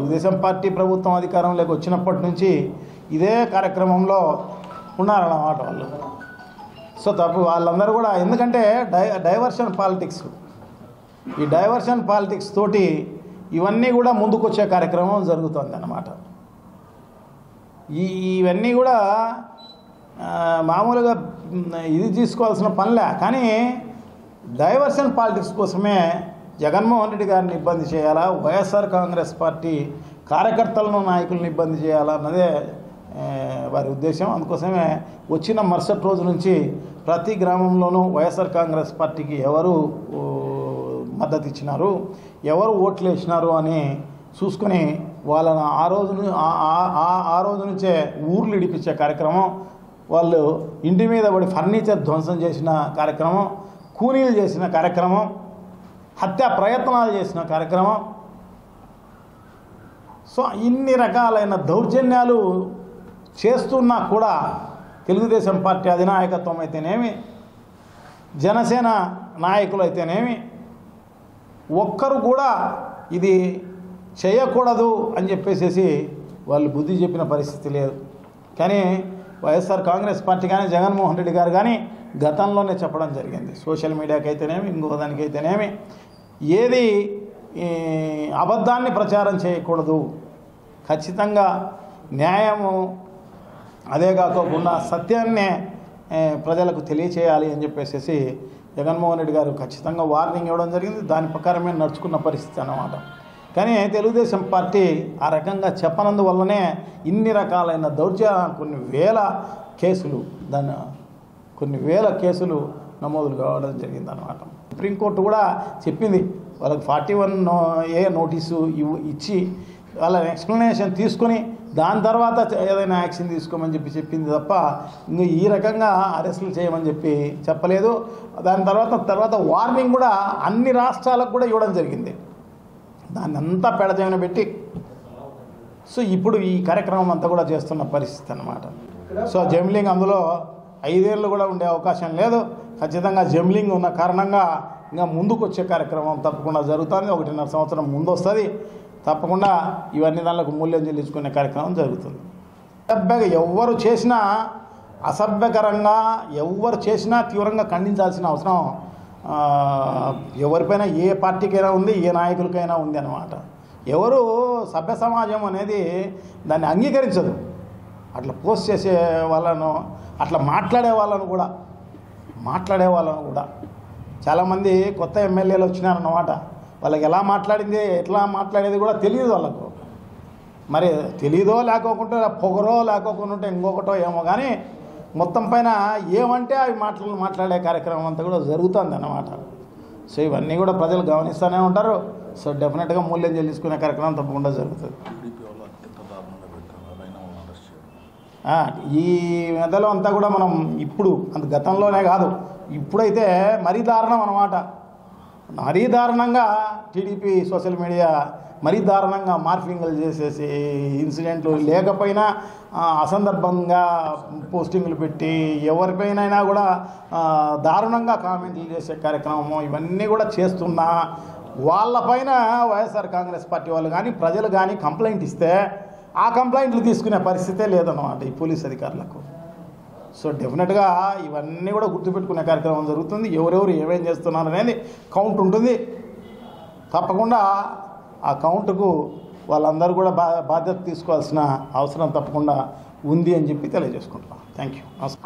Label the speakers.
Speaker 1: Telugu Desam party ప్రభుత్వం అధికారంలోకి వచ్చినప్పటి నుంచి ఇదే కార్యక్రమంలో ఉన్నారన్నమాట వాళ్ళు. సో తప్పు వాళ్ళందరూ కూడా, ఎందుకంటే డైవర్షన్ పాలిటిక్స్, ఈ డైవర్షన్ పాలిటిక్స్ తోటి ఇవన్నీ కూడా ముందుకొచ్చే కార్యక్రమం జరుగుతుంది అన్నమాట. ఇవన్నీ కూడా మామూలుగా ఇది తీసుకోవాల్సిన పనిలే, కానీ డైవర్షన్ పాలిటిక్స్ కోసమే జగన్మోహన్ రెడ్డి గారిని ఇబ్బంది చేయాలా, వైఎస్ఆర్ కాంగ్రెస్ పార్టీ కార్యకర్తలను నాయకులను ఇబ్బంది చేయాలన్నదే వారి ఉద్దేశం. అందుకోసమే వచ్చిన మరుసటి రోజు నుంచి ప్రతి గ్రామంలోనూ వైఎస్ఆర్ కాంగ్రెస్ పార్టీకి ఎవరు మద్దతు ఇచ్చినారు, ఎవరు ఓట్లు వేసినారు అని చూసుకొని వాళ్ళని ఆ రోజు నుంచే ఊర్లు ఇడిపించే కార్యక్రమం, వాళ్ళు ఇంటి మీద పడి ఫర్నిచర్ ధ్వంసం చేసిన కార్యక్రమం, కూలీలు చేసిన కార్యక్రమం, హత్యా ప్రయత్నాలు చేసిన కార్యక్రమం. సో ఇన్ని రకాలైన దౌర్జన్యాలు చేస్తున్నా కూడా తెలుగుదేశం పార్టీ అధినాయకత్వం అయితేనేమి, జనసేన నాయకులు అయితేనేమి ఒక్కరు కూడా ఇది చేయకూడదు అని చెప్పేసి వాళ్ళు బుద్ధి చెప్పిన పరిస్థితి లేదు. కానీ వైఎస్ఆర్ కాంగ్రెస్ పార్టీ కానీ జగన్మోహన్ రెడ్డి గారు కానీ గతంలోనే చెప్పడం జరిగింది, సోషల్ మీడియాకి అయితేనేమి ఇంకో దానికైతేనేమి, ఏది అబద్ధాన్ని ప్రచారం చేయకూడదు, ఖచ్చితంగా న్యాయము అదే కాకుండా సత్యాన్నే ప్రజలకు తెలియచేయాలి అని చెప్పేసి జగన్మోహన్ రెడ్డి గారు ఖచ్చితంగా వార్నింగ్ ఇవ్వడం జరిగింది. దాని ప్రకారమే నడుచుకున్న పరిస్థితి అన్నమాట. కానీ తెలుగుదేశం పార్టీ ఆ రకంగా చెప్పనందువల్లనే ఇన్ని రకాలైన కొన్ని వేల కేసులు నమోదులు కావడం జరిగింది అన్నమాట. సుప్రీంకోర్టు కూడా చెప్పింది, వాళ్ళకి 41A నోటీసు ఇచ్చి వాళ్ళ ఎక్స్ప్లెనేషన్ తీసుకొని దాని తర్వాత ఏదైనా యాక్షన్ తీసుకోమని చెప్పింది తప్ప ఇంకా ఈ రకంగా అరెస్టులు చేయమని చెప్పలేదు. దాని తర్వాత వార్నింగ్ కూడా అన్ని రాష్ట్రాలకు కూడా ఇవ్వడం జరిగింది. దాన్ని అంతా పెడజమైన పెట్టి సో ఇప్పుడు ఈ కార్యక్రమం అంతా కూడా చేస్తున్న పరిస్థితి అన్నమాట. సో జంబ్లింగ్ అందులో 5 ఏళ్ళు కూడా ఉండే అవకాశం లేదు. ఖచ్చితంగా జంబ్లింగ్ ఉన్న కారణంగా ఇంకా ముందుకు వచ్చే కార్యక్రమం తప్పకుండా జరుగుతుంది. 1.5 సంవత్సరం ముందు వస్తుంది. తప్పకుండా ఇవన్నీ దానిలకు మూల్యం చెల్లించుకునే కార్యక్రమం జరుగుతుంది. ఎవరు చేసినా అసభ్యకరంగా ఎవరు చేసినా తీవ్రంగా ఖండించాల్సిన అవసరం ఎవరిపైనా, ఏ పార్టీకైనా ఉంది, ఏ నాయకులకైనా ఉంది అన్నమాట. ఎవరు సభ్య సమాజం అనేది దాన్ని అంగీకరించదు. అట్లా పోస్ట్ చేసే వాళ్ళను, అట్లా మాట్లాడే వాళ్ళను కూడా చాలామంది కొత్త ఎమ్మెల్యేలు వచ్చినారన్నమాట. వాళ్ళకి ఎలా మాట్లాడింది, ఎట్లా మాట్లాడేది కూడా తెలియదు వాళ్ళకు. మరి తెలియదో లేకోకుంటే పొగరో లేకోకుండా ఇంకొకటో ఏమో, కానీ మొత్తం పైన ఏమంటే అవి మాట్లాడే కార్యక్రమం అంతా కూడా జరుగుతుంది అన్నమాట. సో ఇవన్నీ కూడా ప్రజలు గమనిస్తూనే ఉంటారు. సో డెఫినెట్గా మూల్యం చెల్లించుకునే కార్యక్రమం తప్పకుండా జరుగుతుంది. ఈ మెదలో అంతా కూడా మనం ఇప్పుడు అంత గతంలోనే కాదు, ఇప్పుడైతే మరీ దారుణం అన్నమాట. మరీ దారుణంగా టీడీపీ సోషల్ మీడియా మరీ దారుణంగా మార్ఫింగ్లు చేసేసి ఇన్సిడెంట్లు లేకపోయినా అసందర్భంగా పోస్టింగ్లు పెట్టి ఎవరిపైనైనా కూడా దారుణంగా కామెంట్లు చేసే కార్యక్రమము ఇవన్నీ కూడా చేస్తున్నా వాళ్ళపైన వైఎస్ఆర్ కాంగ్రెస్ పార్టీ వాళ్ళు కానీ ప్రజలు కానీ కంప్లైంట్ ఇస్తే ఆ కంప్లైంట్లు తీసుకునే పరిస్థితే లేదన్నమాట ఈ పోలీస్ అధికారులకు. సో డెఫినెట్గా ఇవన్నీ కూడా గుర్తుపెట్టుకునే కార్యక్రమం జరుగుతుంది. ఎవరెవరు ఏమేం చేస్తున్నారు అనేది కౌంట్ ఉంటుంది. తప్పకుండా ఆ కౌంట్కు వాళ్ళందరూ కూడా బాధ్యత తీసుకోవాల్సిన అవసరం తప్పకుండా ఉంది అని చెప్పి తెలియజేసుకుంటున్నాం. Thank you.